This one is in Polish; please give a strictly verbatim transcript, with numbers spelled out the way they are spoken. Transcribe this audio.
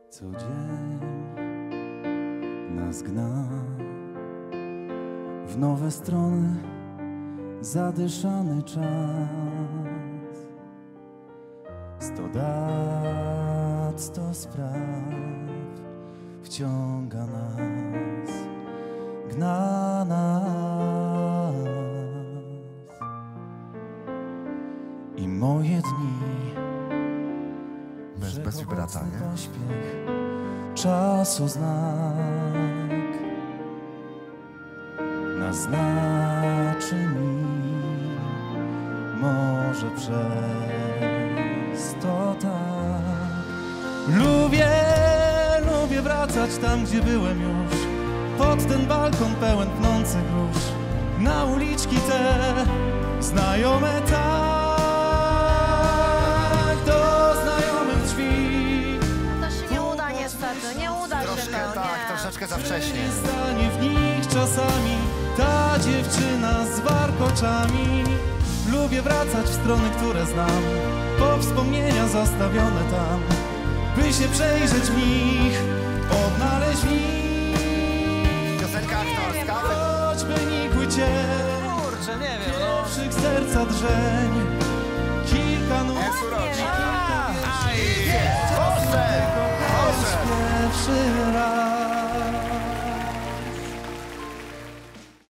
Co dzień nas gna w nowe strony zadyszany czas. Sto dat, sto spraw wciąga nas, gna nas. I moje dni Bez, bez vibrata, nie? pośpiech, czasu znak naznaczy mi, może przez to tak. Lubię, lubię wracać tam, gdzie byłem już, pod ten balkon pełen pnących róż, na uliczki te znajome tak. Nie uda się, Troszkę no, tak, nie. troszeczkę za wcześnie. Stanie w nich czasami ta dziewczyna z warkoczami. Lubię wracać w strony, które znam, po wspomnienia zostawione tam, by się przejrzeć w nich, odnaleźć w nich. Piosenka aktorska. Choćby nikły cień, Kurczę, nie wiem, no. pierwszych serca drżeń, kilka nut, Jest uroczy. kilka Aj, Boże! Boże! pierwszy raz.